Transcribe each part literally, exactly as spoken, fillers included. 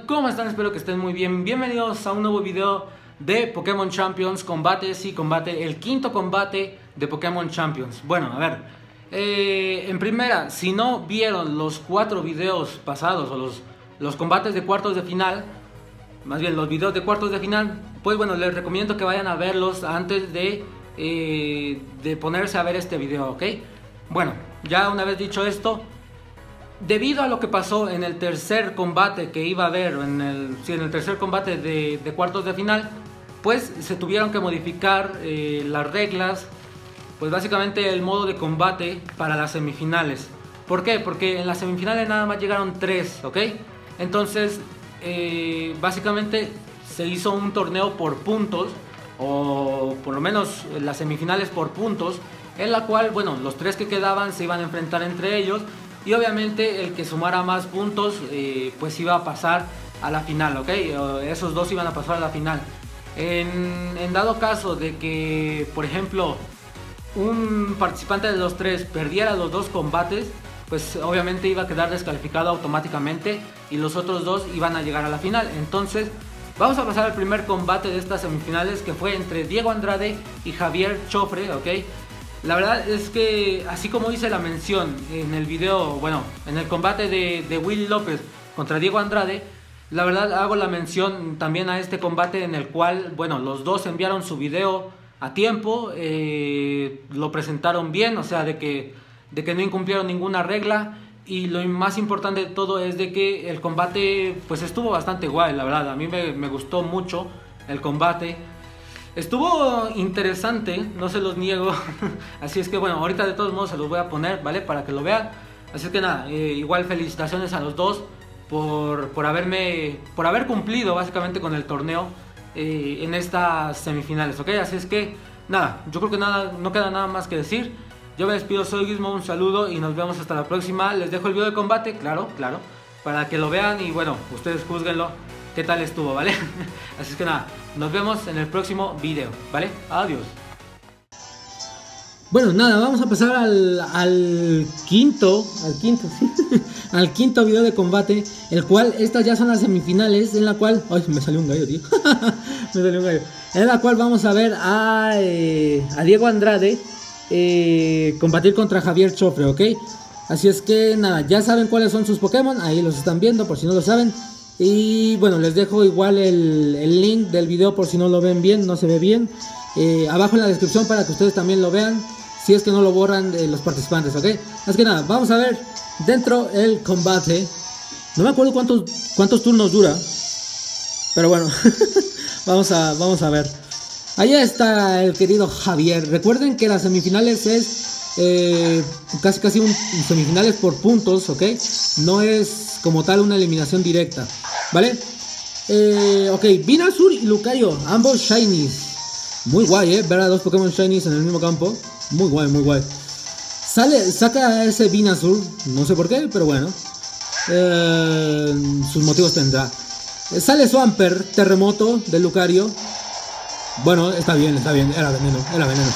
tal? ¿Cómo están? Espero que estén muy bien. Bienvenidos a un nuevo video de Pokémon Champions. Combate, sí, combate, el quinto combate de Pokémon Champions. Bueno, a ver, eh, en primera, si no vieron los cuatro videos pasados o los, los combates de cuartos de final, más bien los videos de cuartos de final, pues bueno, les recomiendo que vayan a verlos antes de, eh, de ponerse a ver este video, ¿ok? Bueno, ya una vez dicho esto, debido a lo que pasó en el tercer combate que iba a haber, en el, sí, en el tercer combate de, de cuartos de final, pues se tuvieron que modificar eh, las reglas, pues básicamente el modo de combate para las semifinales. ¿Por qué? Porque en las semifinales nada más llegaron tres, ¿ok? Entonces, eh, básicamente se hizo un torneo por puntos, o por lo menos las semifinales por puntos, en la cual, bueno, los tres que quedaban se iban a enfrentar entre ellos. Y obviamente el que sumara más puntos eh, pues iba a pasar a la final, ¿ok? Esos dos iban a pasar a la final. En, en dado caso de que, por ejemplo, un participante de los tres perdiera los dos combates, pues obviamente iba a quedar descalificado automáticamente y los otros dos iban a llegar a la final. Entonces vamos a pasar al primer combate de estas semifinales, que fue entre Diego Andrade y Javier Chofre, ¿ok? La verdad es que, así como hice la mención en el video, bueno, en el combate de, de Willy López contra Diego Andrade, la verdad hago la mención también a este combate en el cual, bueno, los dos enviaron su video a tiempo, eh, lo presentaron bien, o sea, de que, de que no incumplieron ninguna regla, y lo más importante de todo es de que el combate pues estuvo bastante guay, la verdad, a mí me, me gustó mucho el combate. Estuvo interesante, no se los niego. Así es que bueno, ahorita de todos modos se los voy a poner, ¿vale? Para que lo vean. Así es que nada, eh, igual felicitaciones a los dos por, por haberme por haber cumplido básicamente con el torneo eh, en estas semifinales, ¿ok? Así es que nada, yo creo que nada, no queda nada más que decir. Yo me despido, soy Gizmo, un saludo y nos vemos hasta la próxima. Les dejo el video de combate, claro, claro, para que lo vean y bueno, ustedes juzguenlo qué tal estuvo, ¿vale? Así es que nada, nos vemos en el próximo video, ¿vale? Adiós. Bueno, nada, vamos a pasar al, al quinto, al quinto, sí, al quinto video de combate, el cual, estas ya son las semifinales, en la cual, ay, me salió un gallo, tío, me salió un gallo, en la cual vamos a ver a, eh, a Diego Andrade eh, combatir contra Javier Chofre, ¿ok? Así es que nada, ya saben cuáles son sus Pokémon, ahí los están viendo por si no lo saben. Y bueno, les dejo igual el, el link del video por si no lo ven bien, no se ve bien, eh, abajo en la descripción para que ustedes también lo vean, si es que no lo borran eh, los participantes, ¿ok? Así que nada, vamos a ver dentro el combate. No me acuerdo cuántos, cuántos turnos dura, pero bueno, vamos, a, vamos a ver. Allá está el querido Javier. Recuerden que las semifinales es eh, casi casi un, semifinales por puntos, ¿ok? No es como tal una eliminación directa, ¿vale? Eh, ok, Venusaur y Lucario, ambos Shinies. Muy guay, ¿eh? Ver a dos Pokémon Shinies en el mismo campo. Muy guay, muy guay. Sale, saca a ese Venusaur, no sé por qué, pero bueno. Eh, sus motivos tendrá. Eh, sale Swampert, Terremoto de Lucario. Bueno, está bien, está bien, era veneno, era veneno.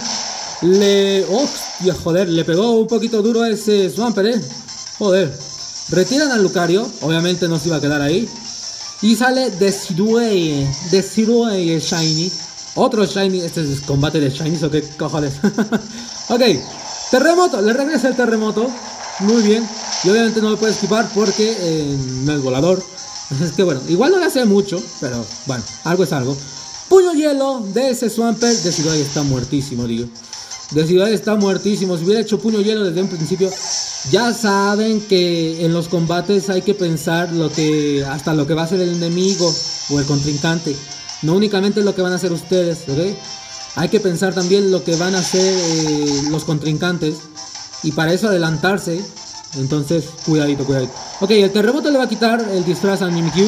Le... ¡Hostia, joder! Le pegó un poquito duro a ese Swampert, ¿eh? Joder. Retiran a Lucario, obviamente no se iba a quedar ahí. Y sale Decidueye, Decidueye Shiny. Otro Shiny, este es combate de Shinies o qué cojones. Ok, Terremoto, le regresa el Terremoto. Muy bien. Y obviamente no lo puede esquivar porque eh, no es volador. Es que bueno, igual no le hace mucho, pero bueno, algo es algo. Puño Hielo de ese Swampert. Decidueye está muertísimo, digo. Decidueye está muertísimo. Si hubiera hecho Puño Hielo desde un principio. Ya saben que en los combates hay que pensar lo que hasta lo que va a hacer el enemigo o el contrincante. No únicamente lo que van a hacer ustedes, ¿ok? Hay que pensar también lo que van a hacer eh, los contrincantes. Y para eso adelantarse. Entonces, cuidadito, cuidadito. Ok, el Terremoto le va a quitar el disfraz a Mimikyu.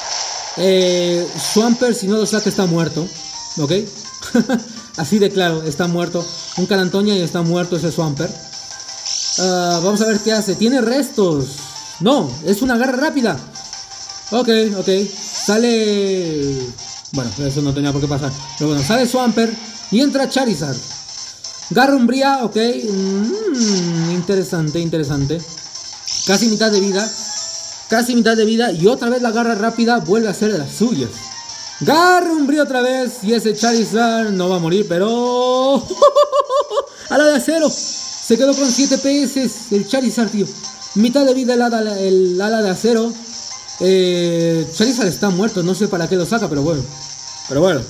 Eh, Swampert, si no lo saca, está muerto. ¿Ok? Así de claro, está muerto. Un Carantoña y está muerto ese Swampert. Uh, vamos a ver qué hace. Tiene restos. No, es una garra rápida. Ok, ok. Sale... Bueno, eso no tenía por qué pasar. Pero bueno, sale Swampert y entra Charizard. Garra Umbría, ok. Mm, interesante, interesante. Casi mitad de vida. Casi mitad de vida y otra vez la garra rápida vuelve a hacer de las suyas. Garrumbría otra vez y ese Charizard no va a morir, pero... ala de acero. Se quedó con siete P S el Charizard, tío. Mitad de vida el ala, el ala de acero. Eh, Charizard está muerto, no sé para qué lo saca, pero bueno. Pero bueno.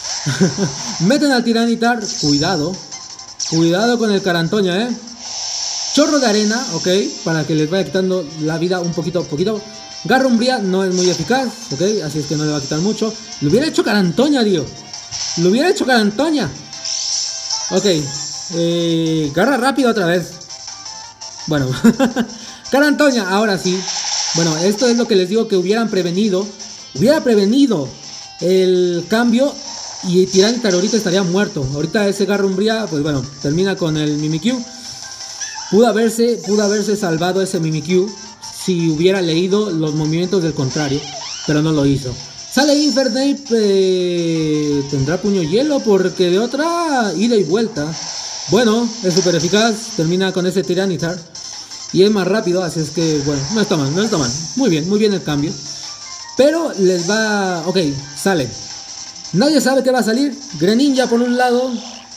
Meten al Tiranitar, cuidado. Cuidado con el Carantoña, eh. Chorro de arena, ok, para que les vaya quitando la vida un poquito, poquito. Garrumbría no es muy eficaz, ok, así es que no le va a quitar mucho. Lo hubiera hecho Carantoña, tío. Lo hubiera hecho Carantoña. Ok, eh, garra rápida otra vez. Bueno, Carantoña, ahora sí. Bueno, esto es lo que les digo que hubieran prevenido. Hubiera prevenido el cambio y Tiranitar ahorita estaría muerto. Ahorita ese Garrumbría, pues bueno, termina con el Mimikyu. Pudo haberse, pudo haberse salvado ese Mimikyu si hubiera leído los movimientos del contrario, pero no lo hizo. Sale Infernape, eh, tendrá puño hielo porque de otra ida y vuelta. Bueno, es súper eficaz, termina con ese Tiranitar y es más rápido, así es que bueno, no está mal, no está mal. Muy bien, muy bien el cambio. Pero les va, ok, sale. Nadie sabe qué va a salir. Greninja por un lado.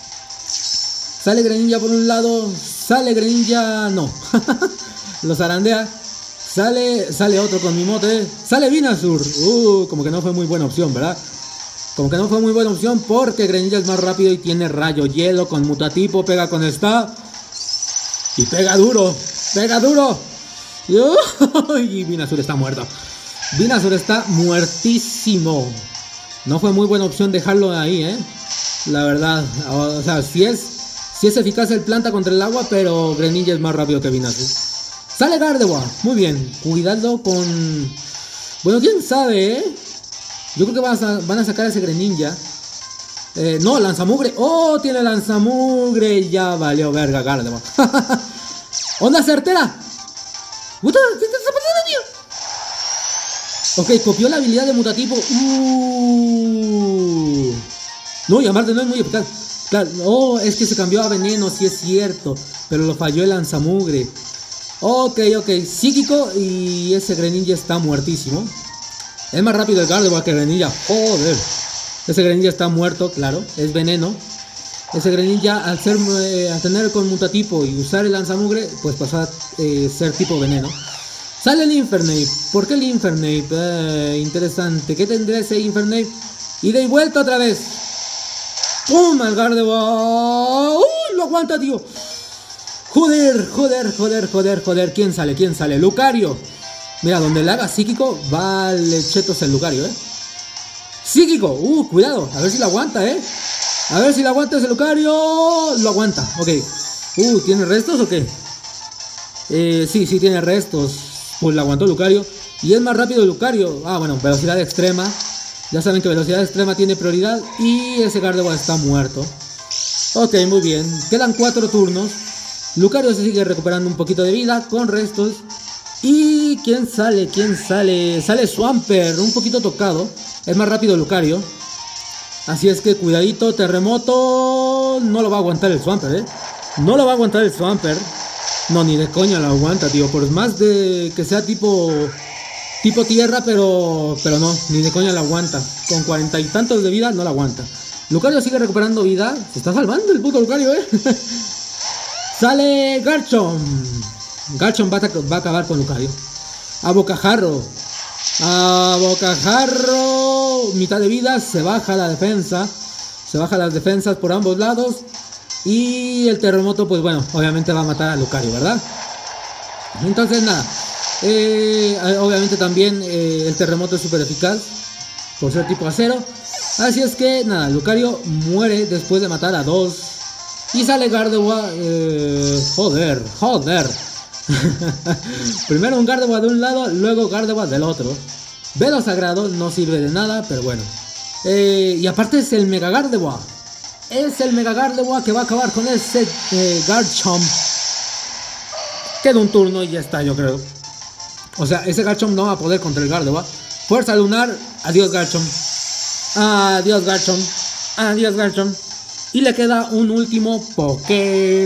Sale Greninja por un lado. Sale Greninja, no. Lo zarandea. Sale, sale otro con Mimote. Sale Venusaur. Uh, como que no fue muy buena opción, ¿verdad? Como que no fue muy buena opción porque Greninja es más rápido y tiene rayo hielo con mutatipo. Pega con esta. Y pega duro. Pega duro. Y, uh, y Venusaur está muerto. Venusaur está muertísimo. No fue muy buena opción dejarlo ahí, ¿eh? La verdad. O sea, si es... Si es eficaz el planta contra el agua, pero Greninja es más rápido que Venusaur. Sale Gardevoir. Muy bien. Cuidado con... Bueno, quién sabe, ¿eh? Yo creo que van a, van a sacar a ese Greninja. Eh, no, lanzamugre. ¡Oh! Tiene lanzamugre. Ya valió verga Gardevoir. ¡Onda certera! ¡Puta! ¿Qué está pasando, tío? Ok, copió la habilidad de mutatipo. Uh. No, y aparte no es muy eficaz. Claro, oh, es que se cambió a veneno, sí es cierto. Pero lo falló el lanzamugre. Ok, ok, psíquico y ese Greninja está muertísimo. Es más rápido el Gardevoir que Greninja. Joder. Ese Greninja está muerto, claro. Es veneno. Ese Greninja al, ser, eh, al tener con mutatipo y usar el lanzamugre, pues pasó a eh, ser tipo veneno. Sale el Infernape. ¿Por qué el Infernape? Eh, interesante. ¿Qué tendrá ese Infernape? Ida y vuelta otra vez. ¡Pum! Al Gardevoir. ¡Uy! Lo aguanta, tío. Joder, joder, joder, joder, joder. ¿Quién sale? ¿Quién sale? Lucario. Mira, donde le haga psíquico, vale chetos el Lucario, ¿eh? Psíquico. Uh, cuidado. A ver si lo aguanta, ¿eh? A ver si lo aguanta ese Lucario. Lo aguanta. Ok. Uh, ¿tiene restos o qué? Eh, sí, sí tiene restos. Pues lo aguantó Lucario. Y es más rápido Lucario. Ah, bueno, velocidad extrema. Ya saben que velocidad extrema tiene prioridad. Y ese Gardevoir está muerto. Ok, muy bien. Quedan cuatro turnos. Lucario se sigue recuperando un poquito de vida con restos. ¿Y quién sale? ¿Quién sale? Sale Swampert, un poquito tocado. Es más rápido Lucario. Así es que cuidadito, terremoto. No lo va a aguantar el Swampert, ¿eh? No lo va a aguantar el Swampert. No, ni de coña lo aguanta, tío. Por más de que sea tipo... Tipo tierra, pero pero no, ni de coña la aguanta. Con cuarenta y tantos de vida no la aguanta. Lucario sigue recuperando vida. Se está salvando el puto Lucario, eh. Sale Garchomp. Garchomp va a, va a acabar con Lucario. A bocajarro. A bocajarro. Mitad de vida. Se baja la defensa. Se baja las defensas por ambos lados. Y el terremoto, pues bueno, obviamente va a matar a Lucario, ¿verdad? Entonces nada. Eh, obviamente también eh, el terremoto es súper eficaz por ser tipo acero. Así es que nada, Lucario muere después de matar a dos. Y sale Gardevoir. eh, Joder, joder. Primero un Gardevoir de un lado, luego Gardevoir del otro. Velo sagrado, no sirve de nada, pero bueno. eh, Y aparte es el Mega Gardevoir. Es el Mega Gardevoir que va a acabar con ese eh, Garchomp. Queda un turno y ya está, yo creo. O sea, ese Garchomp no va a poder contra el Gardevoir. Fuerza lunar. Adiós Garchomp. Adiós Garchomp. Adiós Garchomp. Y le queda un último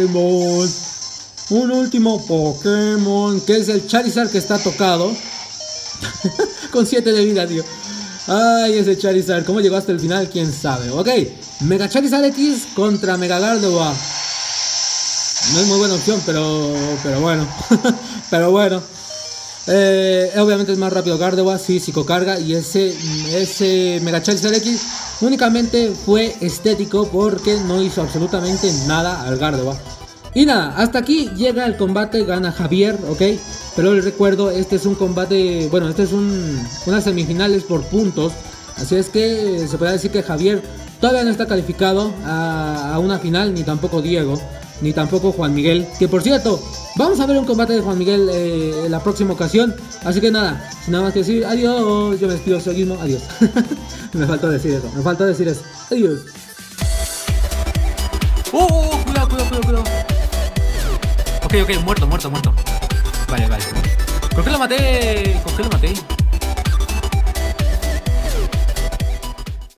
Pokémon. Un último Pokémon. Que es el Charizard que está tocado. Con siete de vida, tío. Ay, ese Charizard, ¿cómo llegó hasta el final? ¿Quién sabe? Ok, Mega Charizard X contra Mega Gardevoir. No es muy buena opción, pero, pero bueno. Pero bueno. Eh, obviamente es más rápido Gardevoir, sí, psicocarga. Y ese, ese Mega Charizard X únicamente fue estético porque no hizo absolutamente nada al Gardevoir. Y nada, hasta aquí llega el combate, gana Javier, ok. Pero les recuerdo, este es un combate, bueno, este es un, unas semifinales por puntos. Así es que se puede decir que Javier todavía no está calificado a, a una final, ni tampoco Diego, ni tampoco Juan Miguel. Que por cierto, vamos a ver un combate de Juan Miguel eh, en la próxima ocasión. Así que nada, sin nada más que decir, adiós, yo me despido, soy Gizmo, adiós. Me faltó decir eso, me faltó decir eso, adiós. ¡Oh, oh, cuidado, cuidado, cuidado, cuidado! Ok, ok, muerto, muerto, muerto. Vale, vale. ¿Con qué lo maté? ¿Con qué lo maté?